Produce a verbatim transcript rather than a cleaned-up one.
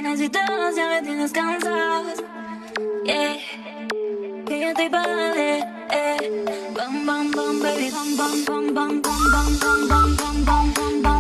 Dime si te vas, ya me tienes cansado. Yeah, que yo estoy pa' darle, eh. Bam, bam, bam, baby, bam, bam, bam, bam, bam, bam, bam, bam, bam, bam, bam, bam.